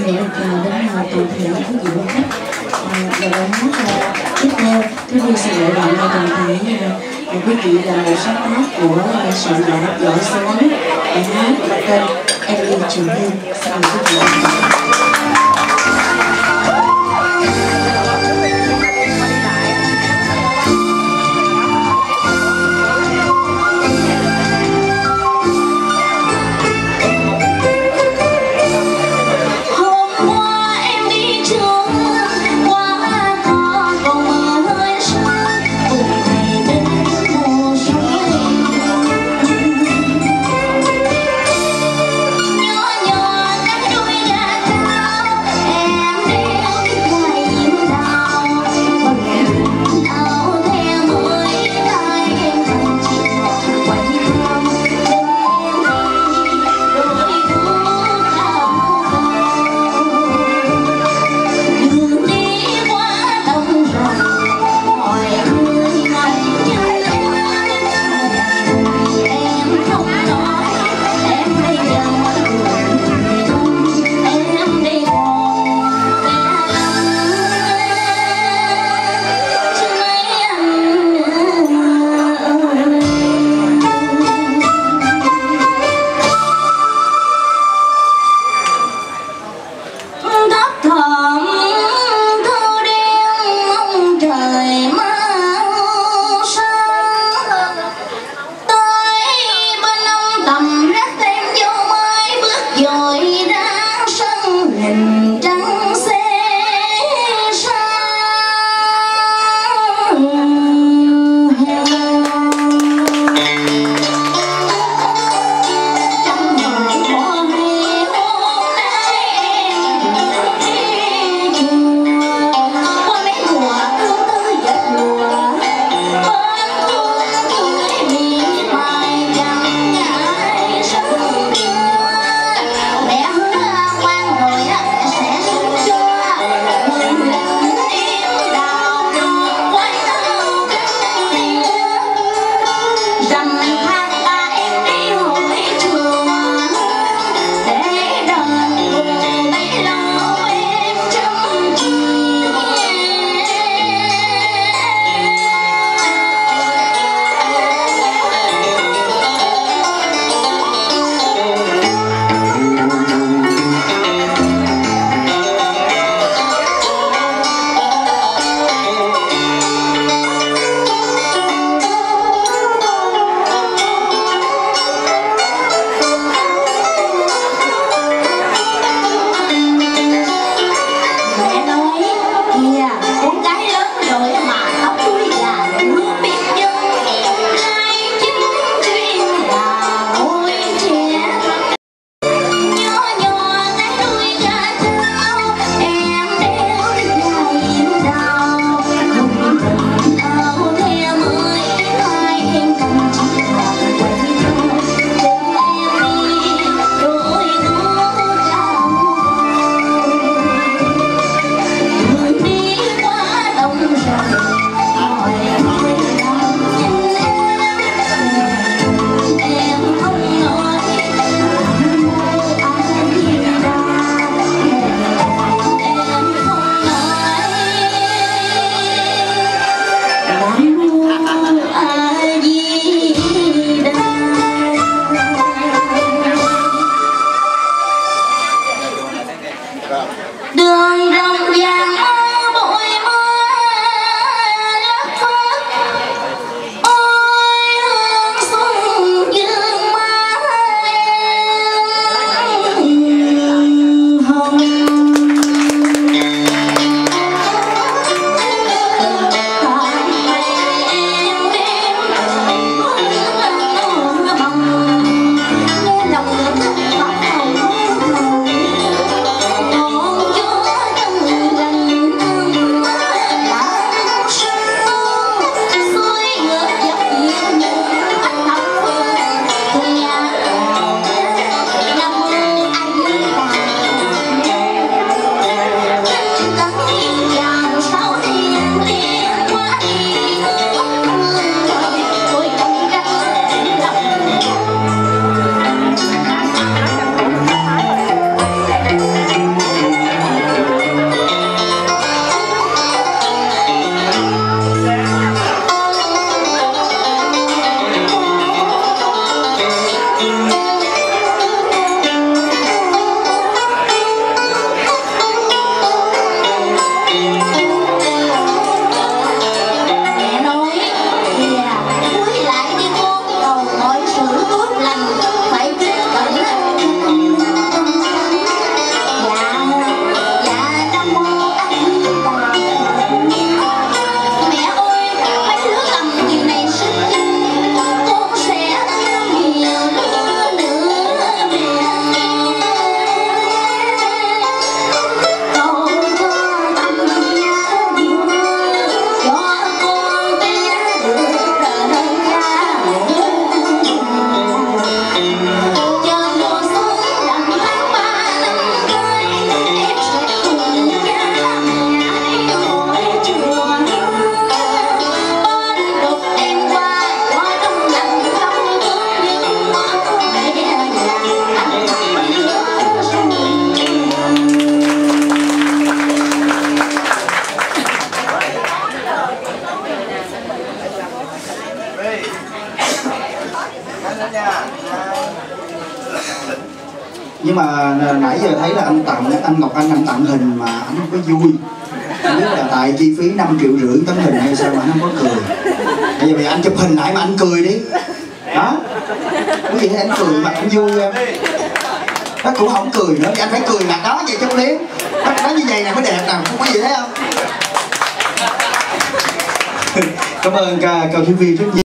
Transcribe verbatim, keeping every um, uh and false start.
xin gửi lời chào đến toàn thể quý vị và khách. Và bài hát tiếp theo, Thúy Vi sẽ gửi tặng cho toàn thể quý vị là một sáng tác của nghệ sĩ đã giỏi số bài hát tên Em Yêu Trường Hương. Xin mời quý vị. Nhỏ nhỏ các đôi gà cao Nhưng mà nãy giờ thấy là anh tặng anh Ngọc Anh anh tặng hình mà anh không có vui. Không biết là tại chi phí năm triệu rưỡi tấm hình hay sao mà anh không có cười. Bây giờ anh chụp hình lại mà anh cười đi. Đó. Cái gì anh cười mặt anh vui em. Nó cũng không cười nữa thì anh phải cười mặt đó vậy cho liếm. Nó như vậy này mới đẹp nào, không có gì thấy không? Cảm ơn ca cao thí vi rất nhiều.